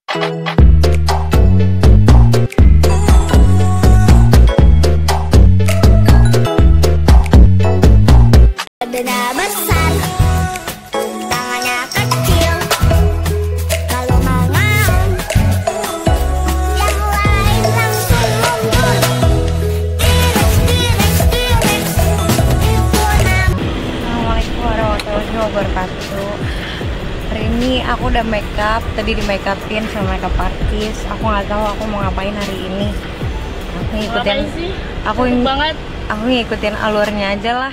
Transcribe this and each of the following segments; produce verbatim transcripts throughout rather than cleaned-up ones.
Badannya besar, tangannya kecil. Kalau mau ngaum, yang lain langsung mundur. Tireks, tireks, tireks, itu nama. Assalamualaikum warahmatullahi wabarakatuh. Hari ini aku udah make up, tadi di make upin sama makeup artist. Aku nggak tahu aku mau ngapain hari ini. Aku ngikutin, aku ng banget. Aku ngikutin alurnya aja lah.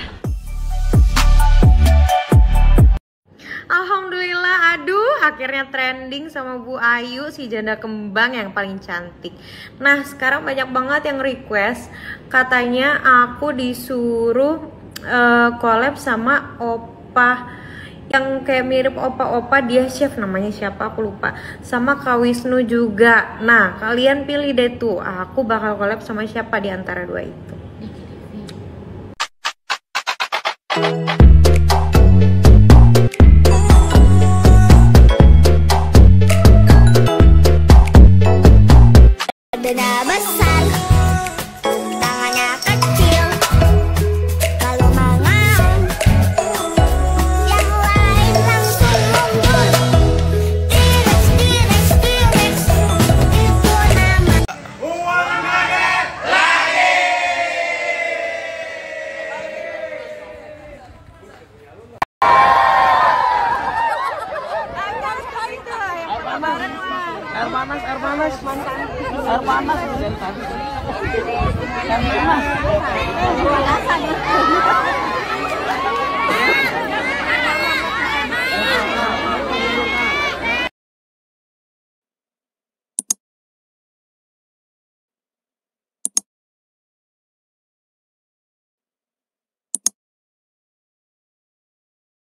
Alhamdulillah, aduh akhirnya trending sama Bu Ayu, si janda kembang yang paling cantik. Nah sekarang banyak banget yang request, katanya aku disuruh uh, collab sama opa yang kayak mirip opa-opa, dia chef namanya siapa aku lupa, sama Kak Wisnu juga. Nah kalian pilih deh tuh, aku bakal collab sama siapa di antara dua itu. Badannya besar, tangannya kecil. Kalau mau ngaum, yang lain langsung mundur. Tireks, tireks, tireks, itu nama. Uang kaget lagi. Air panas, air panas, mantan. Air panas dari tadi. Air panas.